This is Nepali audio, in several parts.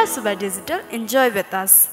Suba Digital. Enjoy with us.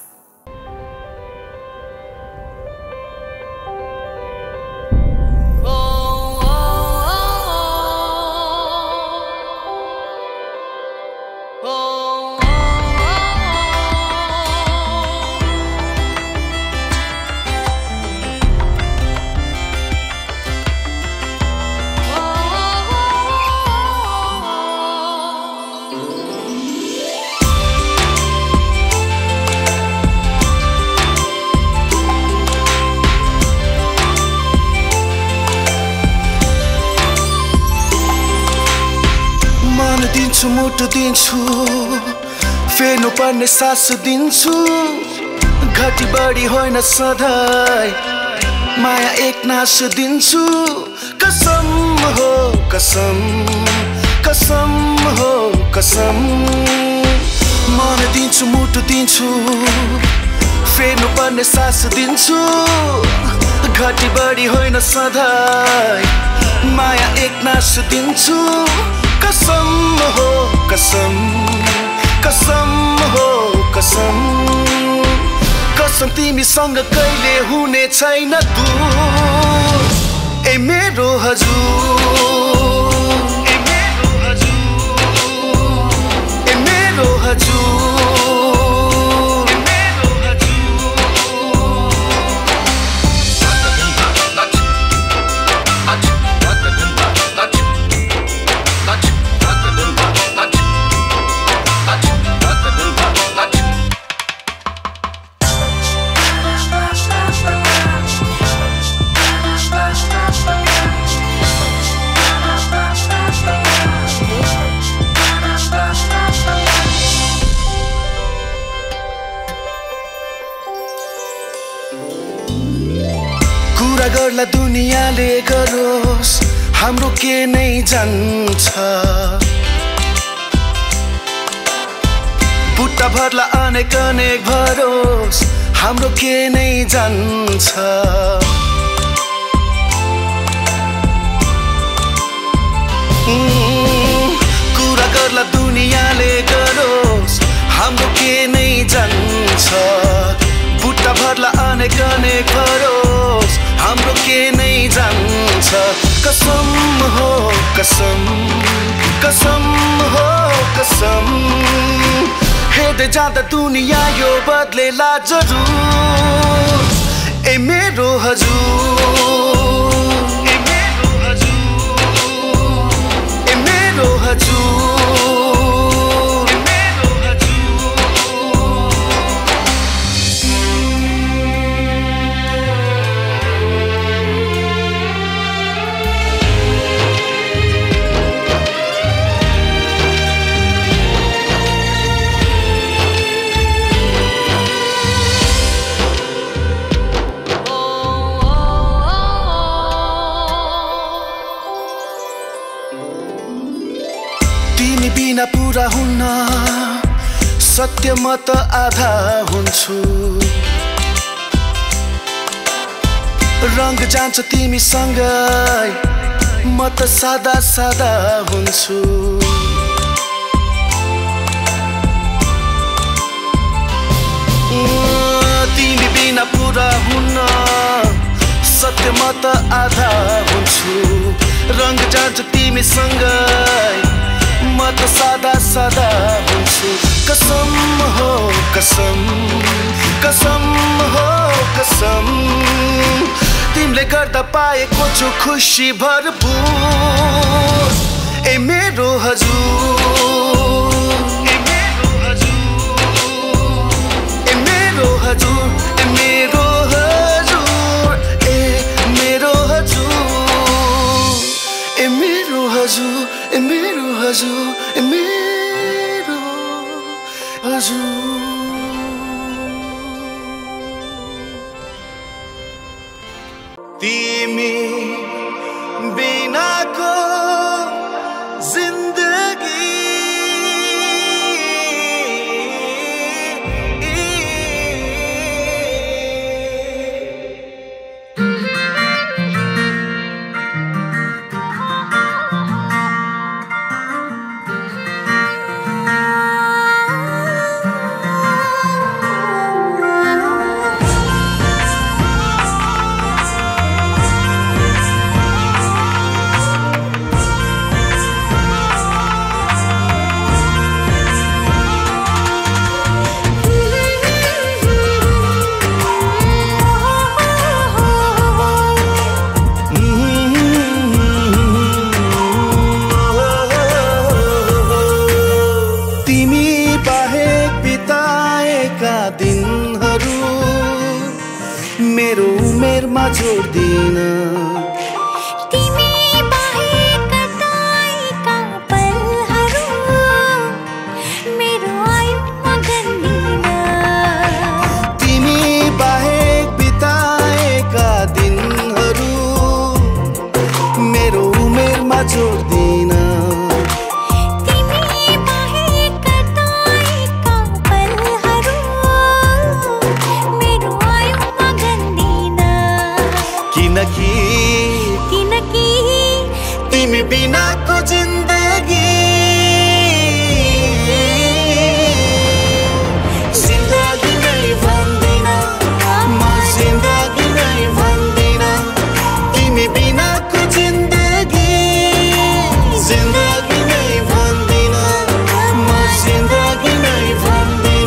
दिन्छु मुटु दिन्छु फेर्नु पर्ने सास दिन्छु घटी बढी होइन सधैँ माया एक नास दिन्छु कसम हो कसम कसम हो कसम मन दिन्छु मुटु दिन्छु फेर्नु पर्ने सास दिन्छु घटी बढी होइन सधैँ माया एक नास दिन्छु कसम हो कसम कसम हो कसम कसम तिमीसँग कहिले हुने छैन दूर ए मेरो हजुर ए मेरो हजुर ए मेरो हजुर कुरा गर्ला दुनियाँले गरोस् हाम्रो के नै जान्छ बुट्टा भर्ला अनेक अनेक भरोस् हाम्रो के नै जान्छ कुरा गर्ला दुनियाँले गरोस् हाम्रो के नै जान्छ बुट्टा भर्ला अनेक अनेक भरोस् हाम्रो के नै जान्छ कसम हो कसम कसम हो कसम हेर्दै जाँदा दुनिया यो बदलेला जरुर ए मेरो हजुर ए मेरो हजुर ए मेरो हजुर तिमी बिना पुरा हुन्न सत्य म त आधा हुन्छु रंग जान्छ तिमीसँगै म त सादा सादा हुन्छु तिमी बिना पुरा हुन्न सत्य म त आधा हुन्छु रंग जान्छ तिमीसँगै म त सादा सादा हुन्छु कसम हो कसम कसम हो कसम तिमीले गर्दा पाएको छु खुसी भरपुर ए मेरो हजुर ए मेरो हजुर ए मेरो हजुर ए मेरो हजुर ए मेरो हजुर ए मेरो हजुर ए मेरो हजुर ए मेरो हजुर तिमी बिनाको जिन्दगी छोड्दिन तिमी बाहेक कतैका पलहरू मेरो आयुमा गन्दिन तिमी बाहेक बिताएका दिनहरू मेरो उमेरमा छोड्दिन तिमी बाहेक कतैका पलहरू मेरो आयुमा गन्दिन किनकि तिमी बिनाको जिन्दगी जिन्दगी नै भन्दिन म जिन्दगी नै भन्दिन तिमी बिनाको जिन्दगी जिन्दगी नै भन्दिन म जिन्दगी नै भन्दिन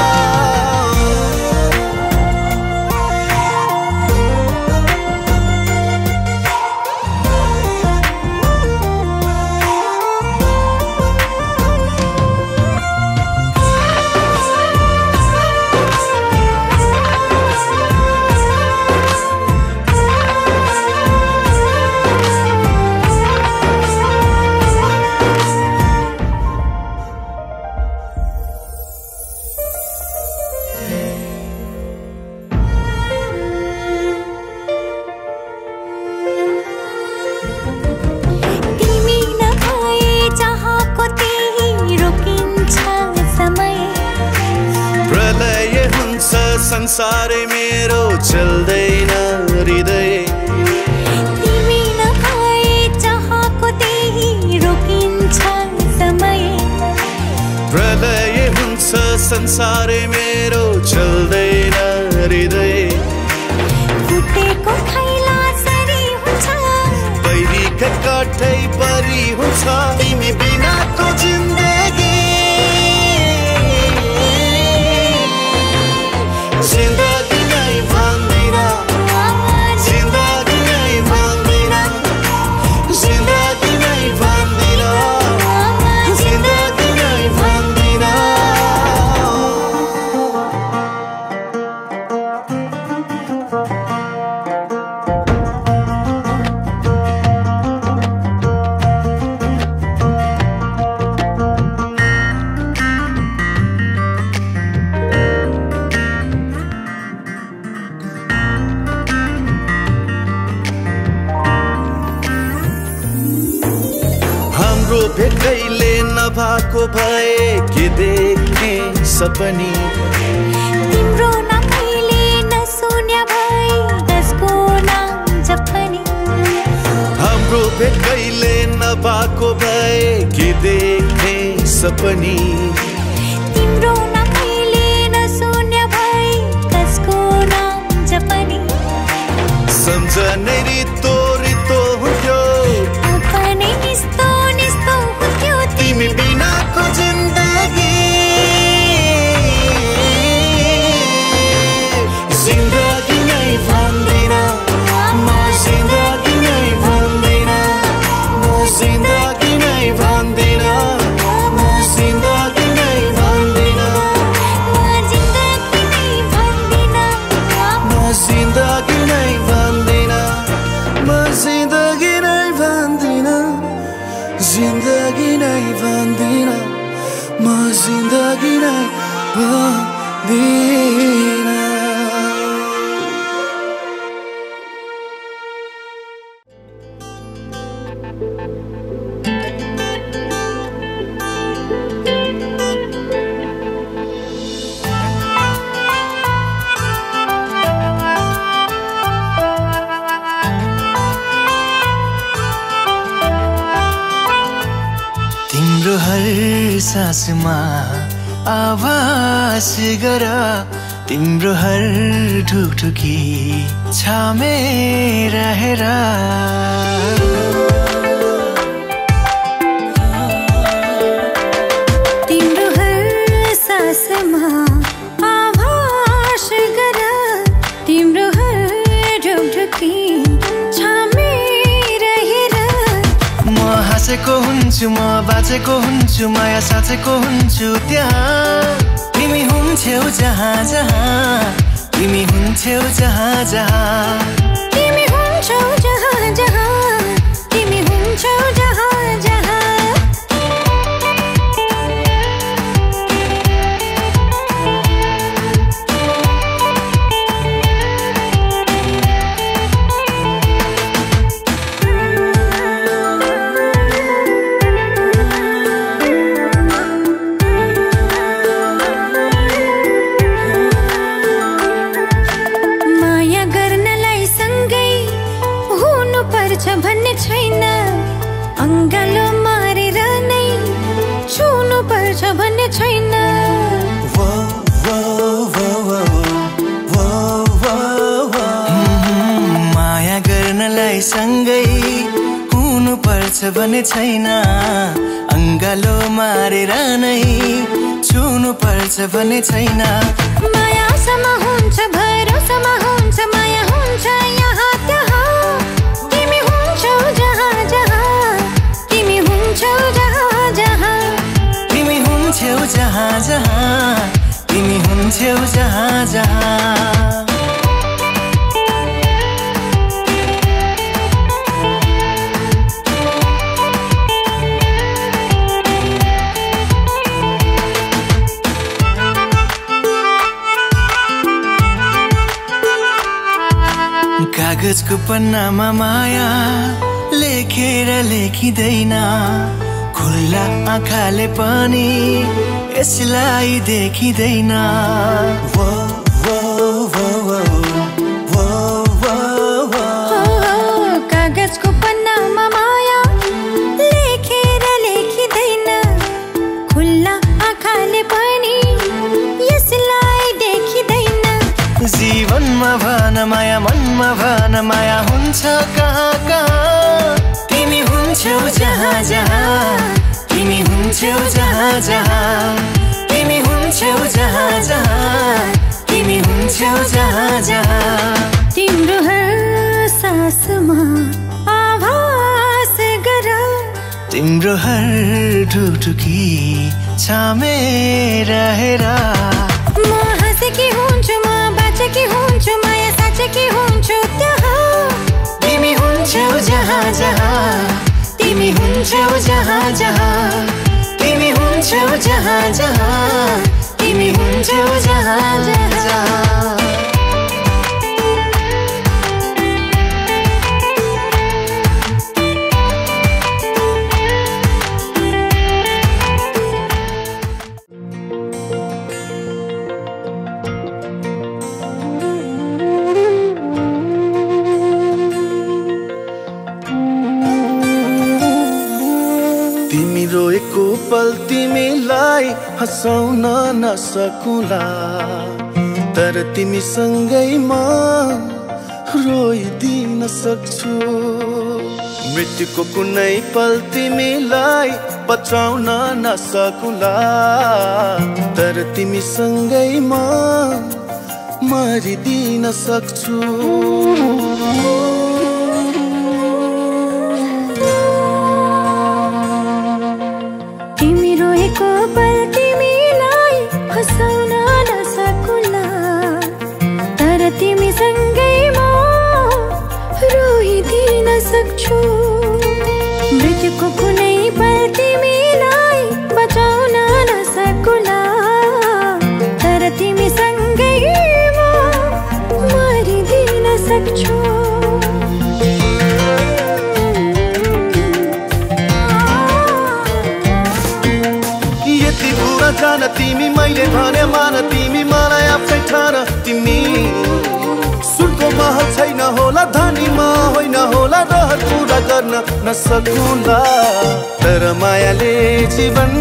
तिमी नभए जहाँको त्यही रोकिन्छ समय प्रलय हुन्छ संसारै मेरो चल्दैन हृदय तिमी नभए जहाँको त्यही रोकिन्छ समय प्रलय हुन्छ संसारै मेरो चल्दैन हृदय फुटेको खैला सरी हुन्छ बैरीका काठै परी हुन्छ तिमी बिनाको जिन्दगी जिन्दगी नै भन्दिन जिन्दगी नै भन्दिन जिन्दगी नै भन्दिन जिन्दगी नै भन्दिन हाम्रो भेटैले नभएको भए के देख्ने सपनी तिम्रो नामैले नसुन्या भए कसको नाम जपनी हाम्रो भेटैले नभएको भए के देख्ने सपनी तिम्रो नामैले नसुन्या भए कसको नाम जपनी सम्झनै रितो रितो हुन्थ्यो अपनै निस्तो निस्तो हुन्थ्यो तिमी बिनाको जिन्दगी जिन्दगी नै भन्दिन म जिन्दगी नै भन्दिन म जिन्दगी नै भन्दिन म जिन्दगी नै भन्दिन म जिन्दगी नै भन्दिन म जिन्दगी नै भन्दिन म जिन्दगी नै भन्दिन जिन्दगी नै भन्दिन म जिन्दगी नै भन्दिन तिम्रो हर सासमा आभास गर तिम्रो हर ढुकढुकी छामे रहेर तिम्रो हर सासमा आभास गर तिम्रो हर ढुकढुकी छामे रहेर म हाँसेको हुन्छु म बाँचेको हुन्छु माया साँचेको हुन्छु त्यहाँ तिमी हुन्थ्यौ जहाँ जहाँ तिमी हुन्थ्यौ जहाँ जहाँ तिमी हुन्छौ जहाँ जहाँ तिमी हुन्छौ जहाँ जहाँ भन्ने छैन अंगालो मारेर नै छुनु पर्छ भन्ने छैन माया गर्नलाई सँगै हुनु पर्छ भन्ने छैन अंगालो मारेर नै छुनु पर्छ भन्ने छैन मायासम्म हुन्छ भरोसामा हुन्छ माया हुन्छ यहाँ त्यहाँ जहाँ जहाँ तिमी हुन्छौ जहाँ जहाँ तिमी हुन्छौ जहाँ जहाँ तिमी हुन्छौ जहाँ जहाँ कागजको पन्नामा माया लेखेर लेखिँदैन खुल्ला आँखाले पनि यसलाई देखिँदैन कागजको पन्नामा माया लेखेर लेखिँदैन खुल्ला आँखाले पनि यसलाई देखिँदैन जीवनमा भन माया मनमा भन माया हुन्छ कहाँ कहाँ तिमी हुन्छौ जहाँ जहाँ तिमी हुन्छौ जहाँ जहाँ तिमी हुन्छौ जहाँ जहाँ तिमी हुन्छौ जहाँ जहाँ तिम्रो हर सासमा आभास गर तिम्रो हर ढुकढुकी छामे रहेर म हाँसेकी हुन्छु म बाँचेकी हुन्छु माया साँचेकी हुन्छु त्यहाँ तिमी हुन्छौ जहाँ जहाँ तिमी हुन्छौ जहाँ जहाँ तिमी हुन्छौ जहाँ जहाँ तिमी हुन्छौ जहाँ जहाँ रोएको पल तिमीलाई हँसाउन नसकुला तर तिमीसँगै म रोइदिन सक्छु मृत्युको कुनै पल तिमीलाई बचाउन नसकुला तर तिमीसँगै म मरिदिन सक्छु पल तिमीलाई हँसाउन नसकुला तर तिमीसँगै म रोइदिन सक्छु मृत्युको कुनै पल तिमीलाई बचाउन नसकुला तर तिमीसँगै म मरिदिन सक्छु जान तिमी मैले भने मान तिमी मलाई आफै ठान तिमी सुनको महल छैन होला धनीमा होइन होला रहर पुरा गर्न नसकुला तर मायाले जीवन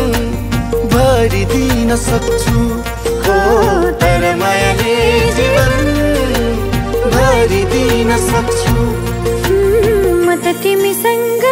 भरिदिन सक्छु हो तर मायाले जीवन भरिदिन सक्छु म त तिमीसँग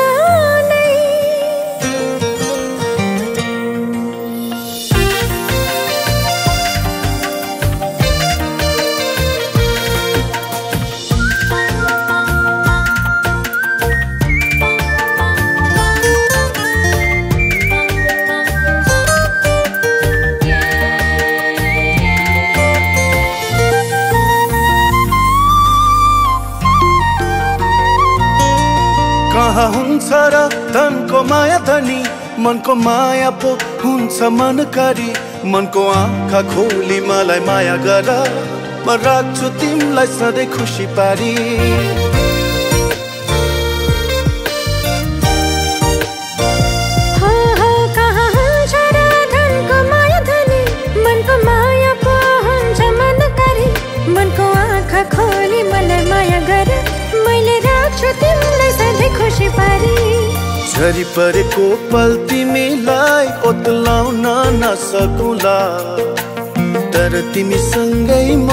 धनको माया धनी मनको माया पो हुन्छ मनकारी मनको आँखा खोली मलाई माया गर म राख्छु तिमीलाई सधैँ खुसी पारी खोली मलाई माया गर मैले राख्छु तिमीलाई सधैँ खुसी पारी झरी परेको पल तिमीलाई ओत्लाउन नसकुला तर तिमीसँगै म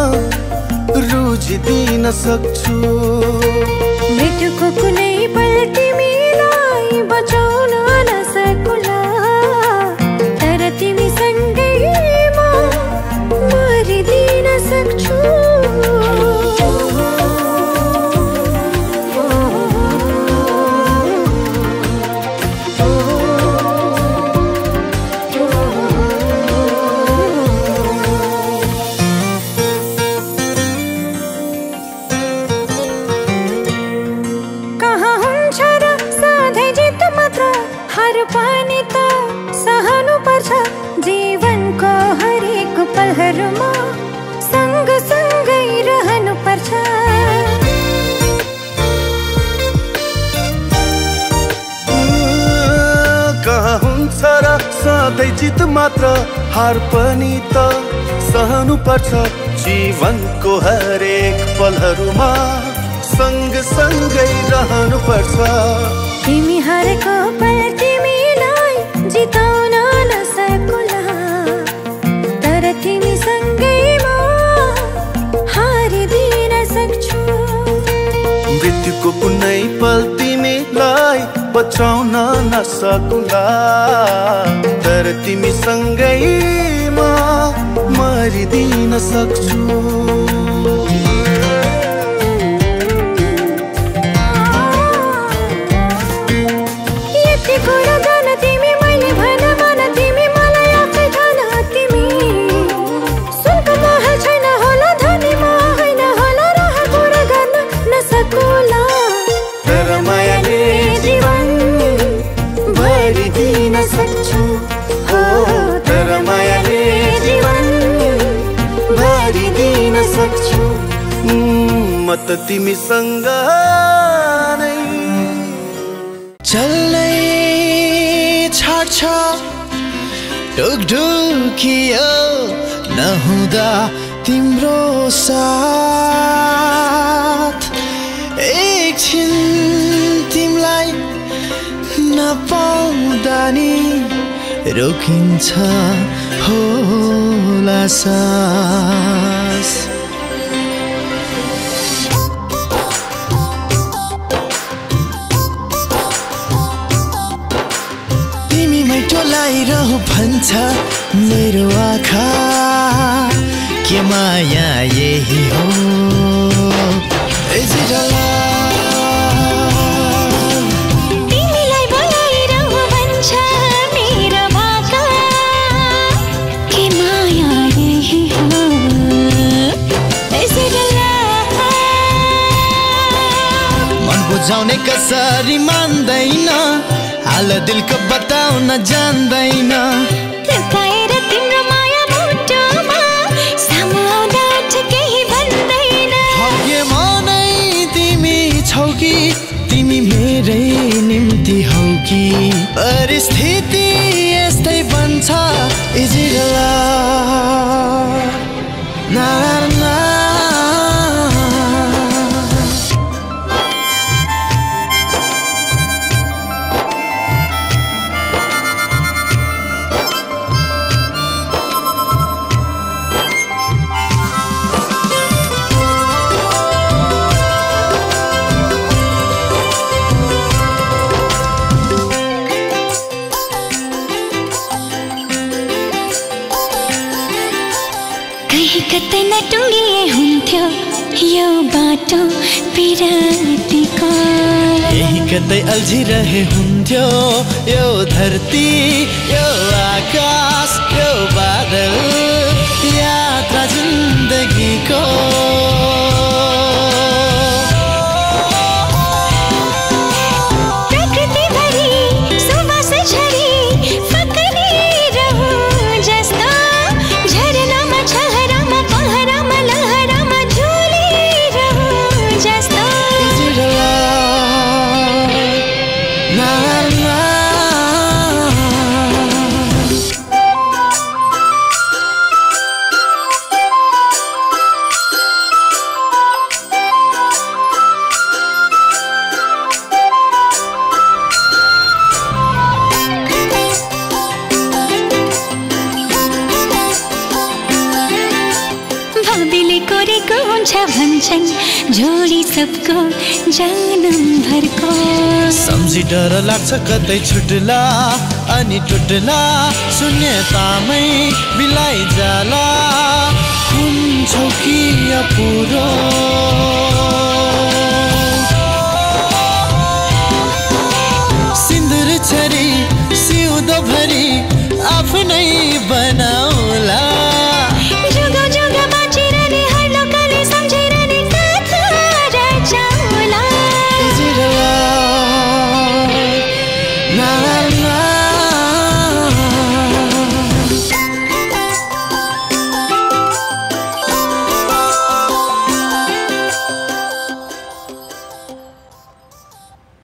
रुझिदिन सक्छु मृत्युको कुनै पल तिमीलाई बचाउन नसकुला तर तिमीसँगै म मरिदिन सक्छु पानी त सहनु पर्छ जीवनको हरेक पलहरुमा सँग सँगै रहनु पर्छ कहाँ हुन्छ र सधैँ जित मात्र हार पनि त सहनु पर्छ जीवनको हरेक पलहरुमा सँग सँगै रहनु पर्छ तिमी हारेको पल जिताउन नसकुला तर तिमीसँगै म हारिदिन सक्छु मृत्युको कुनै पल तिमीलाई बचाउन नसकुला तर तिमीसँगै म मरिदिन सक्छु म त तिमीसँग नै चल्नै छाड्छ ढुकढुकियो नहुँदा तिम्रो साथ एकछिन तिमीलाई नपाउँदा नि रोकिन्छ होला सास टोलाइरहु भन्छ मेरो आँखा के माया यही हो तिमीलाई बोलाइरहु भन्छ मेरो आँखा के माया यही हो मन बुझाउने कसरी मान्दैन हाल दिलको बताउन जान्दैन लुकाएर तिम्रो माया मुटुमा सामु आउँदा केही भन्दैन भाग्यमा नै तिमी छौ कि तिमी मेरै निम्ति हौ कि परिस्थिति यस्तै बन्छ इज इट लभ ना ना कतै नटुङ्गिए हुन्थ्यो यो बाटो पिरातीको यही कतै अल्झिरहे हुन्थ्यो यो धरती यो आकाश यो बादल यात्रा जिन्दगीको प्रकृति भरि छ भन्छन् जोडी सबको जन्म भरको सम्झी डर लाग्छ कतै छुट्ला अनि टुट्ला शून्यतामै बिलाइ जाला हुन्छौ कि अपुरो सिन्दुर छरी सिउँदो भरी आफ्नै बनाउला जुगा जुगा बाँचिरहने हर लोकले सम्झिरहने कथा रचाउला ला ला ला